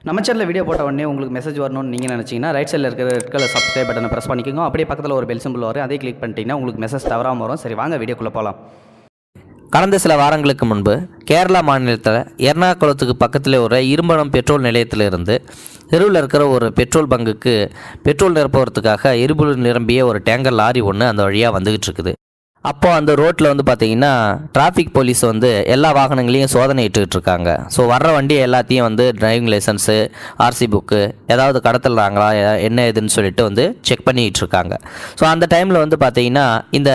நம்ம சேனலில் வீடியோ போட்ட உடனே உங்களுக்கு மெசேஜ் வரணும்னு நீங்கள் நினச்சிங்கன்னா ரைட் சைடில் இருக்கிற ரெட் கலர் சப்ஸ்கிரைப் பட்டனை ப்ரெஸ் பண்ணிக்கோங்க. அப்படியே பக்கத்தில் ஒரு பெல் சிம்பிள் வரும், அதே கிளிக் பண்ணிட்டீங்கன்னா உங்களுக்கு மெசேஜ் தவறாமல் வரும். சரி, வாங்க வீடியோக்குள்ளே போகலாம். கடந்த சில வாரங்களுக்கு முன்பு கேரளா மாநிலத்தில் எர்ணாகுளத்துக்கு பக்கத்தில் ஒரு இரும்பனம் பெட்ரோல் நிலையத்திலிருந்து தெருவில் இருக்கிற ஒரு பெட்ரோல் பங்குக்கு பெட்ரோல் நிரப்புவதற்காக எரிபொருள் நிரம்பிய ஒரு டேங்கர் லாரி ஒன்று அந்த வழியாக வந்துக்கிட்டு இருக்குது. அப்போது அந்த ரோட்டில் பார்த்தீங்கன்னா டிராஃபிக் போலீஸ் எல்லா வாகனங்களையும் சோதனை இட்டுக்கிட்டு இருக்காங்க. ஸோ வர்ற வண்டி எல்லாத்தையும் டிரைவிங் லைசன்ஸு, ஆர்சி புக்கு ஏதாவது கடத்தலாங்களா என்ன ஏதுன்னு சொல்லிட்டு செக் பண்ணிகிட்டு இருக்காங்க. ஸோ அந்த டைமில் பார்த்தீங்கன்னா இந்த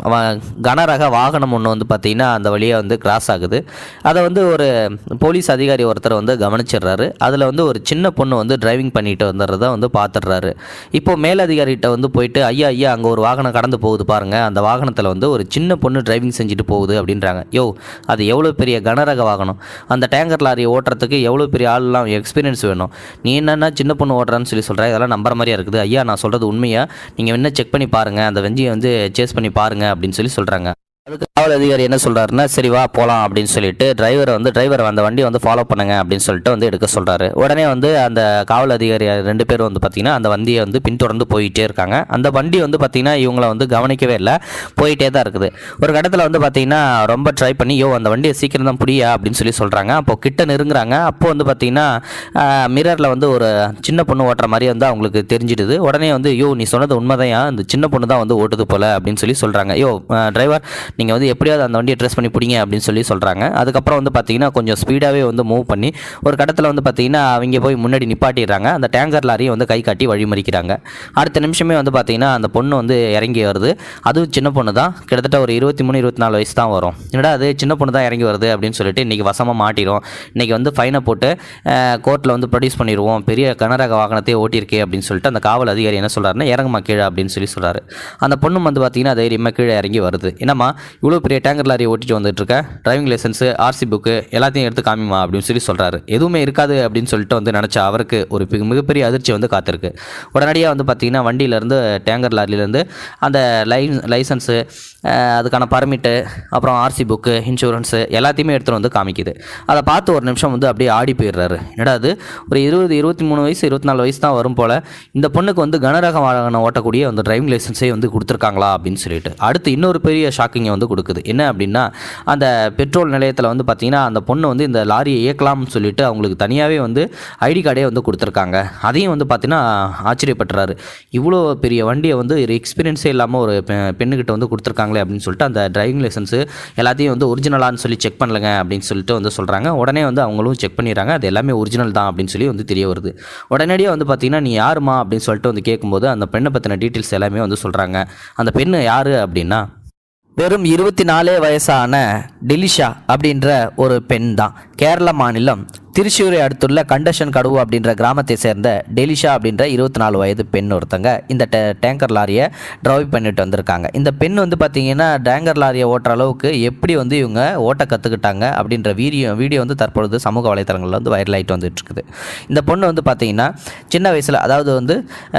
கனரக வாகனம் ஒன்று பார்த்தீங்கன்னா அந்த வழியாக கிராஸ் ஆகுது. அதை ஒரு போலீஸ் அதிகாரி ஒருத்தர் கவனிச்சிடுறாரு. அதில் ஒரு சின்ன பொண்ணு டிரைவிங் பண்ணிட்டு வந்துடுறத பார்த்துடுறாரு. இப்போது மேலதிகாரிகிட்ட போயிட்டு ஐயா அங்கே ஒரு வாகனம் கடந்து போகுது பாருங்கள், அந்த வாகனத்தில் ஒரு சின்ன பொண்ணு டிரைவிங் செஞ்சுட்டு போகுது அப்படின்றாங்க. அது எவ்வளோ பெரிய கனரக வாகனம், அந்த டேங்கர் லாரியை ஓட்டுறதுக்கு எவ்வளோ பெரிய ஆள்லாம் எக்ஸ்பீரியன்ஸ் வேணும், நீ என்னென்னா சின்ன பொண்ணு ஓட்டுறான்னு சொல்கிற, இதெல்லாம் நம்புற மாதிரியா இருக்குது. ஐயா நான் சொல்கிறது உண்மையாக, நீங்கள் என்ன செக் பண்ணி பாருங்கள், அந்த வண்டியை சேஸ் பண்ணி பாருங்கள் அப்படின்னு சொல்கிறாங்க. அதுக்கு காவல் அதிகாரி என்ன சொல்கிறாருன்னா, சரி வா போகலாம் அப்படின்னு சொல்லிட்டு டிரைவர் அந்த வண்டியை ஃபாலோ பண்ணுங்க அப்படின்னு சொல்லிட்டு எடுக்க சொல்கிறாரு. உடனே அந்த காவல் அதிகாரி 2 பேர் பார்த்தீங்கன்னா அந்த வண்டியை பின்தொடர்ந்து போயிட்டே இருக்காங்க. அந்த வண்டி பார்த்தீங்கன்னா இவங்களை கவனிக்கவே இல்லை, போயிட்டே தான் இருக்குது. ஒரு இடத்துல பார்த்தீங்கன்னா ரொம்ப ட்ரை பண்ணி அந்த வண்டியை சீக்கிரம் தான் புரியா அப்படின்னு சொல்கிறாங்க. அப்போ கிட்ட நெருங்குறாங்க. அப்போ பார்த்தீங்கன்னா மிரரில் ஒரு சின்ன பொண்ணு ஓட்டுற மாதிரி அவங்களுக்கு தெரிஞ்சிடுது. உடனே நீ சொன்னது உண்மைதான், இந்த சின்ன பொண்ணு தான் ஓட்டுது போல அப்படின்னு சொல்கிறாங்க. டிரைவர் நீங்கள் எப்படியாவது அந்த வண்டியை ட்ரெஸ் பண்ணி பிடிங்க அப்படின்னு சொல்கிறாங்க. அதுக்கப்புறம் பார்த்தீங்கன்னா கொஞ்சம் ஸ்பீடாகவே மூவ் பண்ணி ஒரு கடத்தில் பார்த்தீங்கன்னா அவங்க போய் முன்னாடி நிப்பாட்டிடுறாங்க. அந்த டேங்கர் லாரியை கை காட்டி வழிமறிக்கிறாங்க. அடுத்த நிமிஷமே பார்த்தீங்கன்னா அந்த பொண்ணு இறங்கி வருது. அதுவும் சின்ன பொண்ணு தான், கிட்டத்தட்ட ஒரு 23-24 வயசு தான் வரும். என்னடா அது சின்ன பொண்ணு தான் இறங்கி வருது அப்படின்னு சொல்லிட்டு இன்றைக்கி வசமாக மாட்டிடும், இன்றைக்கி ஃபைனை போட்டு கோர்ட்டில் ப்ரொடியூஸ் பண்ணிடுவோம், பெரிய கனரக வாகனத்தை ஓட்டியிருக்கே அப்படின்னு சொல்லிட்டு அந்த காவல் அதிகாரி என்ன சொல்கிறாருன்னா, இறங்குமா கீழே அப்படின்னு சொல்கிறாரு. அந்த பொண்ணு பார்த்தீங்கன்னா தைரியமாக கீழே இறங்கி வருது. என்னம்மா இவ்வளோ பெரிய டேங்கர் லாரியை ஓட்டிட்டு வந்துட்டுருக்க, டிரைவிங் லைசன்ஸு, ஆர்சி புக்கு எல்லாத்தையும் எடுத்து காமிமா அப்படின்னு சொல்கிறாரு. எதுவுமே இருக்காது அப்படின்னு சொல்லிட்டு நினச்சா அவருக்கு ஒரு மிகப்பெரிய அதிர்ச்சி காத்திருக்கு. உடனடியாக பார்த்தீங்கன்னா வண்டியிலேருந்து டேங்கர் லாரியிலேருந்து அந்த லைசன்ஸு, அதுக்கான பர்மிட்டு, அப்புறம் ஆர்சி புக்கு, இன்சூரன்ஸு எல்லாத்தையுமே எடுத்துகிட்டு காமிக்குது. அதை பார்த்து ஒரு நிமிஷம் அப்படியே ஆடி போயிடுறாரு. என்னடா அது ஒரு 20-23 வயசு 24 வயசு தான் வரும் போல், இந்த பொண்ணுக்கு கனரக வாகனம் ஓட்டக்கூடிய டிரைவிங் லைசன்ஸே கொடுத்துருக்காங்களா அப்படின்னு சொல்லிட்டு அடுத்து இன்னொரு பெரிய ஷாக்கிங்கை கொடுக்குது. என்ன அப்படின்னா, அந்த பெட்ரோல் நிலையத்தில் பார்த்தீங்கன்னா அந்த பொண்ணு இந்த லாரியை இயக்கலாம்னு சொல்லிட்டு அவங்களுக்கு தனியாகவே ஐடி கார்டே கொடுத்துருக்காங்க. அதையும் பார்த்தீங்கன்னா ஆச்சரியப்பட்டுறாரு. இவ்வளோ பெரிய வண்டியை ஒரு எக்ஸ்பீரியன்ஸே இல்லாமல் ஒரு பெண்ணுக்கிட்ட கொடுத்துருக்காங்களே அப்படின்னு சொல்லிட்டு அந்த டிரைவிங் லைசன்ஸு எல்லாத்தையும் ஒரிஜினலான்னு சொல்லி செக் பண்ணலங்க அப்படின்னு சொல்லிட்டு சொல்கிறாங்க. உடனே அவங்களும் செக் பண்ணிடுறாங்க. அது எல்லாமே ஒரிஜினல் தான் அப்படின்னு சொல்லி தெரிய வருது. உடனடியாக பார்த்தீங்கன்னா நீ யாருமா அப்படின்னு சொல்லிட்டு கேட்கும்போது அந்த பெண்ணை பற்றின டீட்டெயில்ஸ் எல்லாமே சொல்கிறாங்க. அந்த பெண்ணு யார் அப்படின்னா, வெறும் 24 வயசான டெலிஷா அப்படின்ற ஒரு பெண் தான். கேரள மாநிலம் திருச்சூரை அடுத்துள்ள கண்டஷன் கடுவு அப்படின்ற கிராமத்தை சேர்ந்த டெலிஷா அப்படின்ற 24 வயது பெண் ஒருத்தங்க இந்த டேங்கர் லாரியை டிரைவ் பண்ணிட்டு வந்திருக்காங்க. இந்த பெண் பார்த்திங்கன்னா டேங்கர் லாரியை ஓட்டுற அளவுக்கு எப்படி இவங்க ஓட்ட கற்றுக்கிட்டாங்க அப்படின்ற வீடியோ தற்பொழுது சமூக வலைத்தளங்களில் வைரல் ஆகிட்டு வந்துட்டு இருக்குது. இந்த பொண்ணு பார்த்திங்கன்னா சின்ன வயசில், அதாவது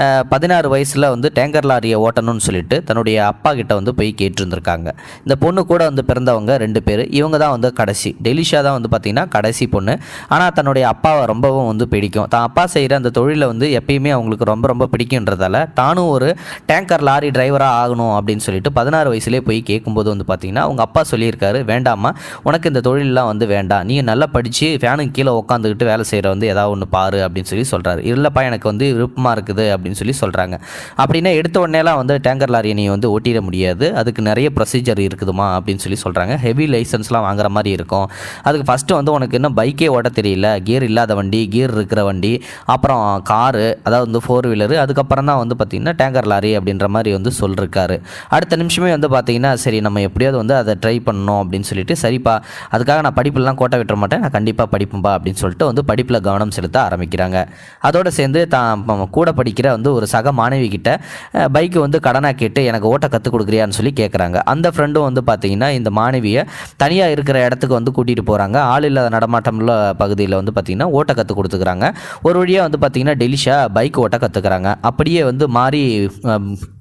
16 வயசில் டேங்கர் லாரியை ஓட்டணும்னு சொல்லிட்டு தன்னுடைய அப்பா கிட்ட போய் கேட்டுருந்துருக்காங்க. இந்த பொண்ணு கூட பிறந்தவங்க 2 பேர். இவங்க தான் கடைசி. டெலிஷா தான் பார்த்திங்கன்னா கடைசி பொண்ணு. ஆனால் தன்னுடைய அப்பாவை ரொம்பவும் பிடிக்கும். தான் அப்பா செய்கிற அந்த தொழிலை எப்பயுமே அவங்களுக்கு ரொம்ப ரொம்ப பிடிக்குன்றதால தானும் ஒரு டேங்கர் லாரி டிரைவராக ஆகணும் அப்படின்னு சொல்லிட்டு 16 வயசுலேயே போய் கேட்கும்போது பார்த்திங்கன்னா அவங்க அப்பா சொல்லியிருக்காரு, வேண்டாமா உனக்கு இந்த தொழிலெலாம் வேண்டாம், நீ நல்லா படித்து ஃபேனுக்கு கீழே உட்காந்துக்கிட்டு வேலை செய்கிற ஏதாவது ஒன்று பாரு அப்படின்னு சொல்கிறாரு. இல்லைப்பா எனக்கு விருப்பமாக இருக்குது அப்படின்னு சொல்கிறாங்க. அப்படின்னா எடுத்த உடனேலாம் டேங்கர் லாரியை நீ ஓட்டிட முடியாது, அதுக்கு நிறைய ப்ரொசீஜர் இருக்குதுமா அப்படின்னு சொல்கிறாங்க. ஹெவி லைசன்ஸ்லாம் வாங்குற மாதிரி இருக்கும். அதுக்கு ஃபஸ்ட்டு உனக்கு இன்னும் பைக்கே ஓட்ட தெரியல, கியர் இல்லாத வண்டி, கியர் இருக்கிற வண்டி, அப்புறம் காரு, அதாவது 4 வீலரு, அதுக்கப்புறம் தான் பார்த்திங்கன்னா டேங்கர் லாரி அப்படின்ற மாதிரி சொல்லிருக்காரு. அடுத்த நிமிஷமே பார்த்திங்கன்னா சரி நம்ம எப்படியாவது அதை ட்ரை பண்ணணும் அப்படின்னு சொல்லிட்டு, சரிப்பா அதுக்காக நான் படிப்புலாம் கோட்டை விட்டுற மாட்டேன், நான் கண்டிப்பாக படிப்பேன்பா அப்படின்னு சொல்லிட்டு படிப்பில் கவனம் செலுத்த ஆரம்பிக்கிறாங்க. அதோடு சேர்ந்து தான் கூட படிக்கிற ஒரு சக மாணவி கிட்ட பைக்கு கடனாக கேட்டு எனக்கு ஓட்ட கற்றுக் கொடுக்குறியான்னு சொல்லி கேட்குறாங்க. அந்த ஃப்ரெண்டும் பார்த்திங்கன்னா இந்த மாணவியை தனியாக இருக்கிற இடத்துக்கு கூட்டிகிட்டு போகிறாங்க. ஆள் இல்லாத நடமாட்டமுள்ள பகுதியில் பார்த்திங்கன்னா ஓட்ட கற்றுக் கொடுத்துக்கிறாங்க. ஒரு வழியாக பார்த்திங்கன்னா டெலிஷா பைக் ஓட்ட கற்றுக்கிறாங்க. அப்படியே மாறி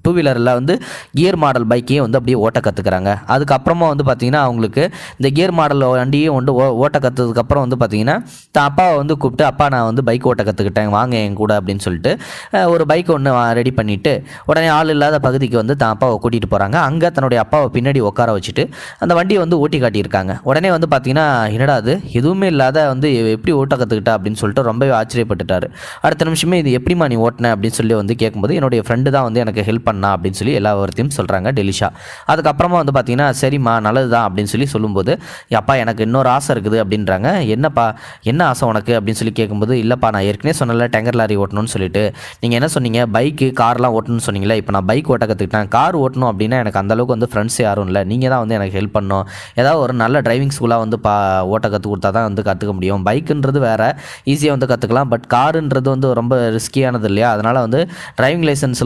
டூ வீலரில் வந்து கியர் மாடல் பைக்கையும் வந்து அப்படியே ஓட்ட கற்றுக்குறாங்க. அதுக்கப்புறமா வந்து பார்த்திங்கன்னா அவங்களுக்கு இந்த கியர் மாடல் வண்டியும் வந்து ஓட்ட கற்றுறதுக்கப்புறம் வந்து பார்த்திங்கன்னா தான் அப்பாவை வந்து கூப்பிட்டு, அப்பா நான் வந்து பைக் ஓட்ட கற்றுக்கிட்டேன், வாங்க என் கூட அப்படின்னு சொல்லிட்டு ஒரு பைக் ஒன்று ரெடி பண்ணிவிட்டு உடனே ஆள் இல்லாத பகுதிக்கு வந்து தான் அப்பாவை கூட்டிகிட்டு போகிறாங்க. அங்கே தன்னுடைய அப்பாவை பின்னாடி உட்கார வச்சுட்டு அந்த வண்டியை வந்து ஓட்டி காட்டியிருக்காங்க. உடனே வந்து பார்த்திங்கன்னா என்னடா அது எதுவுமே இல்லாத வந்து எப்படி ஓட்ட கற்றுக்கிட்டா அப்படின்னு சொல்லிட்டு ரொம்பவே ஆச்சரியப்பட்டுட்டார். அடுத்த நிமிஷமே இது எப்படிமா நீ ஓட்டின அப்படின்னு சொல்லி வந்து கேட்கும்போது என்னுடைய ஃப்ரெண்டு தான் வந்து எனக்கு ஹெல்ப் பண்ணா அப்படின்னு சொல்லி எல்லா வார்த்தையும் சொல்கிறாங்க டெலிஷா. அதுக்கப்புறமா வந்து பார்த்திங்கன்னா சரிம்மா நல்லது தான் அப்படின்னு சொல்லி சொல்லும்போது, அப்பா எனக்கு இன்னொரு ஆசை இருக்குது அப்படின்றாங்க. என்னப்பா என்ன ஆசை உனக்கு அப்படின்னு சொல்லி கேட்கும்போது, இல்லைப்பா நான் ஏற்கனவே சொன்னல டேங்கர் லாரி ஓட்டணும்னு சொல்லிட்டு, நீங்கள் என்ன சொன்னீங்க பைக்கு கார்லாம் ஓட்டணும்னு சொன்னீங்களே, இப்போ நான் பைக் ஓட்ட கற்றுக்கிட்டேன், கார் ஓட்டணும் அப்படின்னா எனக்கு அந்தளவுக்கு வந்து ஃப்ரெண்ட்ஸ் யாரும் இல்லை, நீங்கள் தான் வந்து எனக்கு ஹெல்ப் பண்ணணும், ஏதாவது ஒரு நல்ல டிரைவிங் ஸ்கூலாக வந்து ஓட்ட கற்றுக் கொடுத்தா தான் வந்து கற்றுக்க முடியும். பைக்குன்றது வேறு ஈஸியாக வந்து கற்றுக்கலாம், பட் காருன்றது வந்து ரொம்ப ரிஸ்கியானது இல்லையா, அதனால் வந்து டிரைவிங் லைசன்ஸ்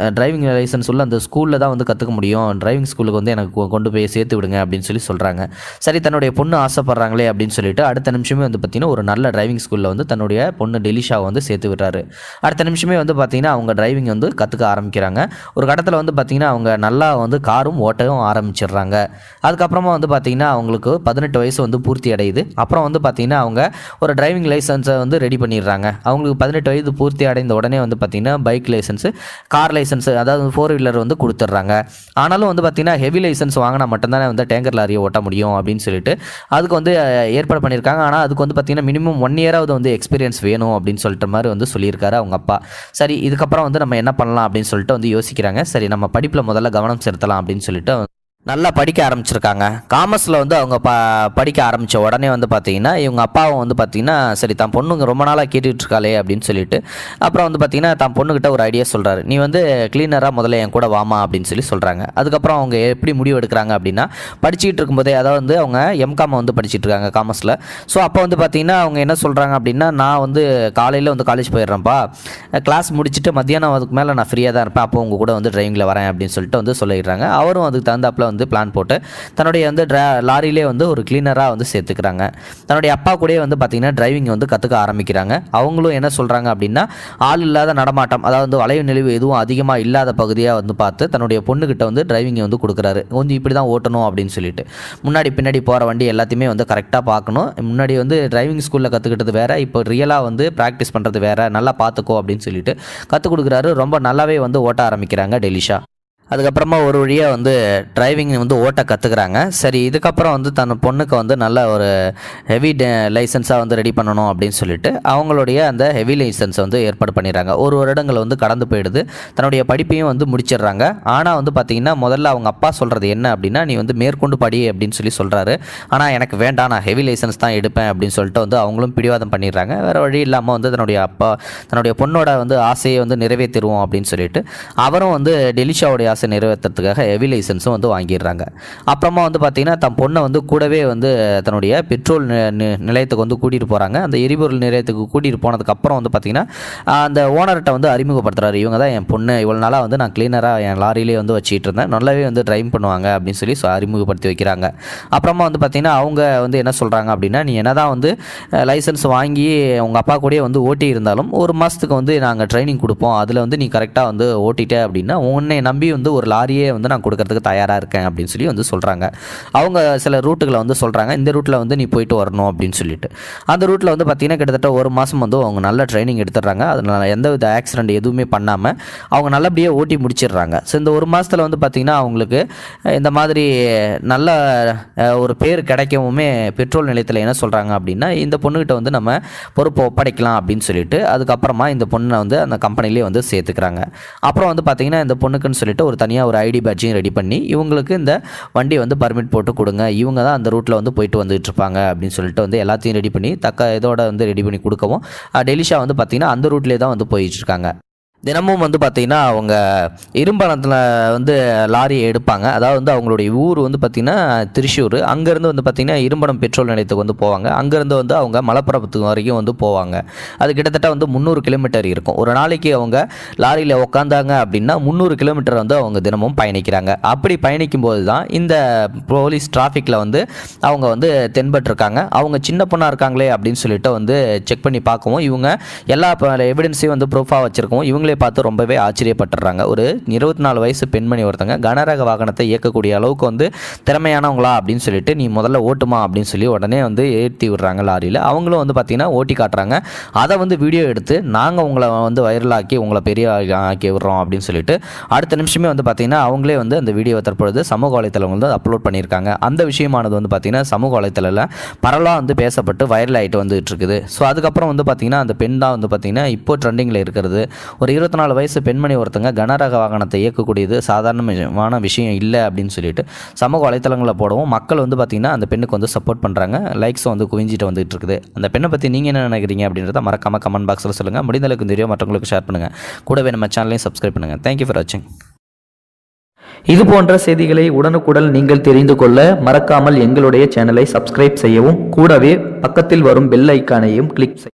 உள்ள அந்த ஸ்கூலில் தான் வந்து கற்றுக்க முடியும், டிரைவிங் ஸ்கூலுக்கு வந்து எனக்கு கொண்டு போய் சேர்த்து விடுங்க அப்படின்னு சொல்லி சொல்கிறாங்க. சரி தன்னுடைய பொண்ணு ஆசைப்படுறாங்களே அப்படின்னு சொல்லிட்டு அடுத்த நிமிஷமே வந்து பார்த்திங்கன்னா ஒரு நல்ல டிரைவிங் ஸ்கூலில் வந்து தன்னுடைய பொண்ணு டெலிஷாவை வந்து சேர்த்து விடுறாரு. அடுத்த நிமிஷமே வந்து பார்த்திங்கன்னா அவங்க டிரைவிங் வந்து கற்றுக்க ஆரம்பிக்கிறாங்க. ஒரு கட்டத்தில் வந்து பார்த்திங்கன்னா அவங்க நல்லா வந்து காரும் ஓட்டவும் ஆரம்பிச்சிடுறாங்க. அதுக்கப்புறமா வந்து பார்த்திங்கன்னா அவங்களுக்கு 18 வயசு வந்து பூர்த்தி அடையுது. அப்புறம் வந்து பார்த்திங்கன்னா அவங்க ஒரு டிரைவிங் லைசன்ஸை வந்து ரெடி பண்ணிடுறாங்க. அவங்களுக்கு 18 வயது பூர்த்தி அடைந்த உடனே வந்து பார்த்திங்கன்னா பைக் லைசன்ஸு, கார் லைசன்ஸு, அதாவது 4 வீலர் வந்து கொடுத்துட்றாங்க. ஆனாலும் வந்து பார்த்திங்கன்னா ஹெவி லைசன்ஸ் வாங்கினா மட்டும்தானே வந்து டேங்கர் லாரியை ஓட்ட முடியும் அப்படின்னு சொல்லிட்டு அதுக்கு வந்து ஏற்பாடு பண்ணியிருக்காங்க. ஆனால் அதுக்கு வந்து பார்த்திங்கன்னா மினிமம் 1 இயராவது வந்து எக்ஸ்பீரியன்ஸ் வேணும் அப்படின்னு சொல்லிட்டு மாதிரி வந்து சொல்லியிருக்காரு அவங்க அப்பா. சரி இதுக்கப்புறம் வந்து நம்ம என்ன பண்ணலாம் அப்படின்னு சொல்லிட்டு வந்து யோசிக்கிறாங்க. சரி நம்ம படிப்பில் முதல்ல கவனம் செலுத்தலாம் அப்படின்னு சொல்லிட்டு நல்லா படிக்க ஆரம்பிச்சிருக்காங்க. காமர்ஸில் வந்து அவங்க படிக்க ஆரம்பித்த உடனே வந்து பார்த்திங்கன்னா இவங்க அப்பாவும் வந்து பார்த்திங்கன்னா சரி தான் பொண்ணுங்க ரொம்ப நாளாக கேட்டுட்டு இருக்காளே அப்படின்னு சொல்லிட்டு அப்புறம் வந்து பார்த்திங்கன்னா தான் பொண்ணுக்கிட்ட ஒரு ஐடியா சொல்கிறாரு. நீ வந்து கிளீனராக முதல்ல என் கூட வாமா அப்படின்னு சொல்லி சொல்கிறாங்க. அதுக்கப்புறம் அவங்க எப்படி முடிவு எடுக்கிறாங்க அப்படின்னா படிச்சுக்கிட்டு இருக்கும்போதே, அதாவது வந்து அவங்க எம்காம் வந்து படிச்சுட்டு இருக்காங்க காமர்ஸில். ஸோ அப்போ வந்து பார்த்திங்கன்னா அவங்க என்ன சொல்கிறாங்க அப்படின்னா, நான் வந்து காலையில் வந்து காலேஜ் போயிடுறேன்ப்பா, கிளாஸ் முடிச்சுட்டு மத்தியானம் அதுக்கு மேலே நான் ஃப்ரீயாக தான் இருப்பேன், அப்போ உங்கள் கூட வந்து டிரைவிங்கில் வரேன் அப்படின்னு சொல்லிட்டு வந்து சொல்லிடுறாங்க. அவரும் அதுக்கு தகுந்தாப்பில் வந்து பிளான் போட்டு தன்னுடைய வந்து லாரியிலே வந்து ஒரு கிளீனராக வந்து சேர்த்துக்கிறாங்க. தன்னுடைய அப்பா கூட வந்து பார்த்திங்கன்னா டிரைவிங் வந்து கற்றுக்க ஆரம்பிக்கிறாங்க. அவங்களும் என்ன சொல்கிறாங்க அப்படின்னா ஆள் இல்லாத நடமாட்டம், அதாவது வளைவு நெளிவு எதுவும் அதிகமாக இல்லாத பகுதியாக வந்து பார்த்து தன்னுடைய பொண்ணுக்கிட்ட வந்து டிரைவிங் வந்து கொடுக்குறாரு. கொஞ்சம் இப்படி தான் ஓட்டணும் அப்படின்னு சொல்லிட்டு முன்னாடி பின்னாடி போகிற வண்டி எல்லாத்தையுமே வந்து கரெக்டாக பார்க்கணும். முன்னாடி வந்து டிரைவிங் ஸ்கூலில் கற்றுக்கிட்டது வேறு, இப்போ ரியலாக வந்து ப்ராக்டிஸ் பண்ணுறது வேறு, நல்லா பார்த்துக்கோ அப்படின்னு சொல்லிட்டு கற்றுக் கொடுக்குறாரு. ரொம்ப நல்லாவே வந்து ஓட்ட ஆரம்பிக்கிறாங்க டெலிஷா. அதுக்கப்புறமா ஒரு வழியாக வந்து டிரைவிங் வந்து ஓட்ட கற்றுக்குறாங்க. சரி இதுக்கப்புறம் வந்து தன் பொண்ணுக்கு வந்து நல்ல ஒரு ஹெவி லைசன்ஸாக வந்து ரெடி பண்ணணும் அப்படின்னு சொல்லிட்டு அவங்களுடைய அந்த ஹெவி லைசன்ஸை வந்து ஏற்பாடு பண்ணிடுறாங்க. ஒரு வருடங்கள் வந்து கடந்து போயிடுது. தன்னுடைய படிப்பையும் வந்து முடிச்சிடுறாங்க. ஆனால் வந்து பார்த்திங்கன்னா முதல்ல அவங்க அப்பா சொல்கிறது என்ன அப்படின்னா, நீ வந்து மேற்கொண்டு படி அப்படின்னு சொல்லி சொல்கிறாரு. ஆனால் எனக்கு வேண்டாம், நான் ஹெவி லைசன்ஸ் தான் எடுப்பேன் அப்படின்னு சொல்லிட்டு வந்து அவங்களும் பிடிவாதம் பண்ணிடுறாங்க. வேறு வழி இல்லாமல் வந்து தன்னுடைய பொண்ணோட வந்து ஆசையை வந்து நிறைவேற்றிடுவோம் அப்படின்னு சொல்லிட்டு அவரும் வந்து டெலிஷாவுடைய நிறைவேற்றத்துக்காக ஹெவி லைசன்ஸும் வந்து வாங்கிடுறாங்க. அப்புறமா வந்து பார்த்திங்கன்னா தன் பொண்ணை வந்து கூடவே வந்து தன்னுடைய பெட்ரோல் நிலையத்துக்கு வந்து கூட்டிகிட்டு போகிறாங்க. அந்த எரிபொருள் நிலையத்துக்கு கூட்டிகிட்டு போனதுக்கப்புறம் வந்து பார்த்திங்கன்னா அந்த ஓனர்கிட்ட வந்து அறிமுகப்படுத்துகிறாரு. இவங்க தான் என் பொண்ணு, இவ்வளோ நாளாக வந்து நான் கிளீனராக என் லாரியிலே வந்து வச்சுட்டு இருந்தேன், நல்லாவே வந்து ட்ரைவ் பண்ணுவாங்க அப்படின்னு சொல்லி அறிமுகப்படுத்தி வைக்கிறாங்க. அப்புறமா வந்து பார்த்திங்கன்னா அவங்க வந்து என்ன சொல்கிறாங்க அப்படின்னா, நீ என்ன தான் வந்து லைசன்ஸ் வாங்கி உங்கள் அப்பா கூடயே வந்து ஓட்டி இருந்தாலும் ஒரு மாதத்துக்கு வந்து நாங்கள் ட்ரைனிங் கொடுப்போம், அதில் வந்து நீ கரெக்டாக வந்து ஓட்டிட்டே அப்படின்னா உன்னை நம்பி வந்து ஒரு லாரியே வந்து நான் கொடுக்கறதுக்கு தயாராக இருக்கேன் அப்படின்னு சொல்லி வந்து சொல்கிறாங்க. அவங்க சில ரூட்டுகளை வந்து சொல்கிறாங்க, இந்த ரூட்டில் வந்து நீ போயிட்டு வரணும் அப்படின்னு சொல்லிட்டு. அந்த ரூட்டில் வந்து பார்த்திங்கன்னா கிட்டத்தட்ட ஒரு மாதம் வந்து அவங்க நல்ல ட்ரைனிங் எடுத்துடுறாங்க. அதனால் எந்த வித ஆக்சிடென்ட் எதுவுமே பண்ணாமல் அவங்க நல்லபடியாக ஓட்டி முடிச்சிடுறாங்க. ஸோ இந்த ஒரு மாதத்தில் வந்து பார்த்திங்கன்னா அவங்களுக்கு இந்த மாதிரி நல்ல ஒரு பேர் கிடைக்கவுமே பெட்ரோல் நிலையத்தில் என்ன சொல்கிறாங்க அப்படின்னா, இந்த பொண்ணுக்கிட்ட வந்து நம்ம பொறுப்பை ஒப்படைக்கலாம் அப்படின்னு சொல்லிட்டு அதுக்கப்புறமா இந்த பொண்ணை வந்து அந்த கம்பெனிலே வந்து சேர்த்துக்கிறாங்க. அப்புறம் வந்து பார்த்திங்கன்னா இந்த பொண்ணுக்குன்னு சொல்லிட்டு ஒரு தனியாக ஒரு ஐடி பேட்சையும் ரெடி பண்ணி இவங்களுக்கு இந்த வண்டி வந்து பர்மிட் போட்டு கொடுங்க, இவங்க தான் அந்த ரூட்டில் வந்து போயிட்டு வந்துட்டு இருப்பாங்க அப்படின்னு சொல்லிட்டு வந்து எல்லாத்தையும் ரெடி பண்ணி இதோட வந்து ரெடி பண்ணி கொடுக்கவும் டெலிஷா வந்து பார்த்திங்கன்னா அந்த ரூட்லேயே தான் வந்து போயிட்டு இருக்காங்க. தினமும் வந்து பார்த்திங்கன்னா அவங்க இரும்பனத்தில் வந்து லாரியை எடுப்பாங்க. அதாவது வந்து அவங்களுடைய ஊர் வந்து பார்த்திங்கன்னா திருச்சூர். அங்கேருந்து வந்து பார்த்திங்கன்னா இரும்பனம் பெட்ரோல் நிலையத்துக்கு வந்து போவாங்க. அங்கேருந்து வந்து அவங்க மலப்புறத்துக்கு வரைக்கும் வந்து போவாங்க. அது கிட்டத்தட்ட வந்து 300 கிலோமீட்டர் இருக்கும். ஒரு நாளைக்கு அவங்க லாரியில் உட்காந்தாங்க அப்படின்னா 300 கிலோமீட்டர் வந்து அவங்க தினமும் பயணிக்கிறாங்க. அப்படி பயணிக்கும் போது தான் இந்த போலீஸ் டிராஃபிக்கில் வந்து அவங்க வந்து தென்பட்டிருக்காங்க. அவங்க சின்ன பொண்ணாக இருக்காங்களே அப்படின்னு சொல்லிட்டு வந்து செக் பண்ணி பார்க்கவும் இவங்க எல்லா எவிடன்ஸையும் வந்து ப்ரூஃபாக வச்சுருக்கவும் இவங்க அவங்களே பார்த்து ரொம்பவே ஆச்சரியப்பட்டுறாங்க. ஒரு 24 வயசு பெண்மணி ஒருத்தங்க கனரக வாகனத்தை இயக்கக்கூடிய அளவுக்கு வந்து திறமையானவங்களா அப்படின்னு சொல்லிட்டு, நீ முதல்ல ஓட்டுமா அப்படின்னு சொல்லி உடனே வந்து ஏற்றி விடுறாங்க லாரியில். அவங்களும் வந்து பார்த்திங்கன்னா ஓட்டி காட்டுறாங்க. அதை வந்து வீடியோ எடுத்து நாங்கள் உங்களை வந்து வைரலாக்கி உங்களை பெரிய ஆக்கி விடுறோம் அப்படின்னு சொல்லிட்டு அடுத்த நிமிஷமே வந்து பார்த்திங்கன்னா அவங்களே வந்து அந்த வீடியோவை தற்பொழுது சமூக வலைத்தளம் வந்து அப்லோட் பண்ணியிருக்காங்க. அந்த விஷயமானது வந்து பார்த்திங்கன்னா சமூக வலைத்தளத்தில் பரவலாக வந்து பேசப்பட்டு வைரல் ஆகிட்டு வந்துட்டு இருக்குது. ஸோ அதுக்கப்புறம் வந்து பார்த்திங்கன்னா அந்த பெண் தான் வந்து பார்த்திங்கன்னா இப்போ ட்ரெண்டிங்கில் இருக்கிறது. ஒரு 24 வயசு பெண்மணி ஒருத்தங்க கனரக வாகனத்தை இயக்கக்கூடியது சாதாரணமான விஷயம் இல்லை அப்படின்னு சொல்லிட்டு சமூக வலைத்தளங்களில் போடவும் மக்கள் வந்து பார்த்திங்கன்னா அந்த பெண்ணுக்கு வந்து சப்போர்ட் பண்ணுறாங்க. லைக்ஸும் வந்து குவிஞ்சிட்டு வந்துட்டு இருக்குது. அந்த பெண்ணை பற்றி நீங்கள் என்ன நினைக்கிறீங்க அப்படின்றத மறக்காமல் கமெண்ட் பாக்ஸில் சொல்லுங்கள். முடிந்தளவுக்கு இந்த வீடியோ மற்றவங்களுக்கு ஷேர் பண்ணுங்கள். கூடவே நம்ம சேனலையும் சப்ஸ்கிரைப் பண்ணுங்கள். தேங்க்யூ ஃபார் வாட்சிங். இது போன்ற செய்திகளை உடனுக்குடன் நீங்கள் தெரிந்து கொள்ள மறக்காமல் எங்களுடைய சேனலை சப்ஸ்கிரைப் செய்யவும், கூடவே பக்கத்தில் வரும் பெல் ஐக்கானையும் கிளிக் செய்யவும்.